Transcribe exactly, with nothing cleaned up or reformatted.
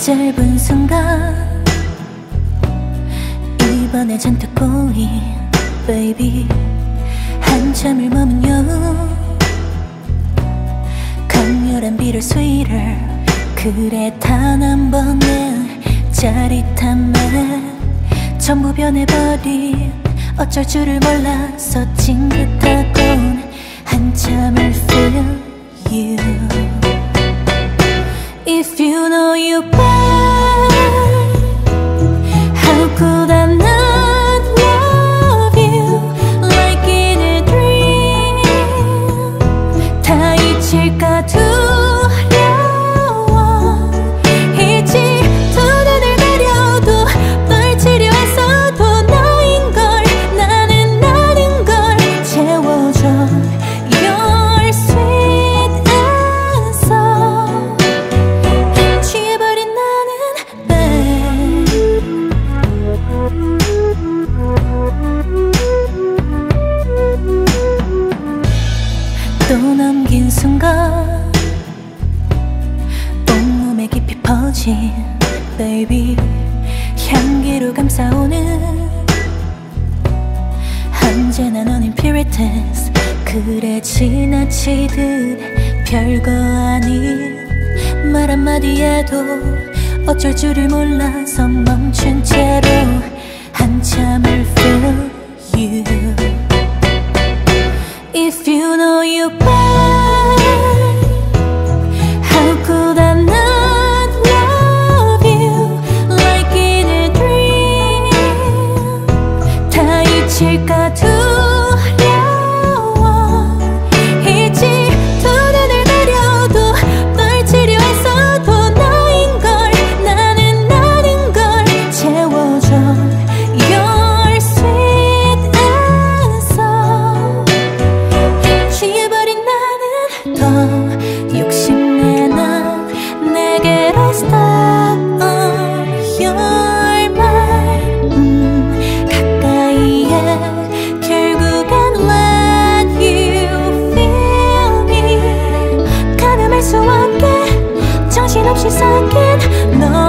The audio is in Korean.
짧은 순간 이번에 잔뜩 꼬인 baby 한참을 머무며 강렬한 비를스위를 그래 단 한 번의 짜릿함에 전부 변해버린 어쩔 줄을 몰라서 찡긋하곤 한참을 feel you. If you know you well, how could I not love you like in a dream? 다 잊힐까 두려워. 잊지 두 눈을 가려도 널 지려했어도 너인 걸 나는 나는 걸 채워줘. Your sweet answer. 취해버린 나는 babe. 또 넘긴 순간 온몸에 깊이 퍼진 baby 향기로 감싸오는 언제나 넌 impurities 그래 지나치듯 별거 아닌 말 한마디에도 어쩔 줄을 몰라서 멈춘 채로 한참을 feel you. If you know you well, how could I not love you like in a dream? 다 잊힐까 두려워. 잊지 두 눈을 가려도 널 지려했어도 너인 걸 나는 나는 걸 채워줘. Your sweet answer. 취해버린 나는 더 욕심내 난 내게로 stop on your mind. 음, 가까이에 결국엔 let you feel me. 가늠할 수 없게 정신없이 섞인 너